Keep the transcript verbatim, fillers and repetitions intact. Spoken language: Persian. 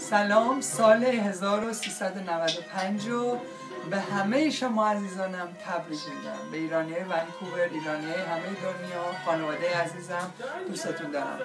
سلام، سال هزار و سیصد و نود و پنج رو به همه شما عزیزانم تبریک میگم. به ایرانی های ونکوور، ایرانی های همه دنیا، خانواده عزیزم، دوستتون دارم.